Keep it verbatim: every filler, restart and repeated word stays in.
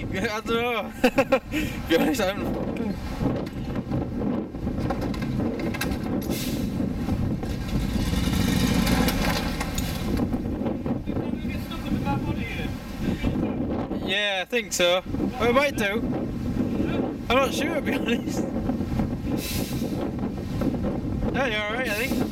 I don't know. To be honest, I haven't. Yeah, I think so. Well, I might do. I'm not sure, to be honest. No, you're alright, I think.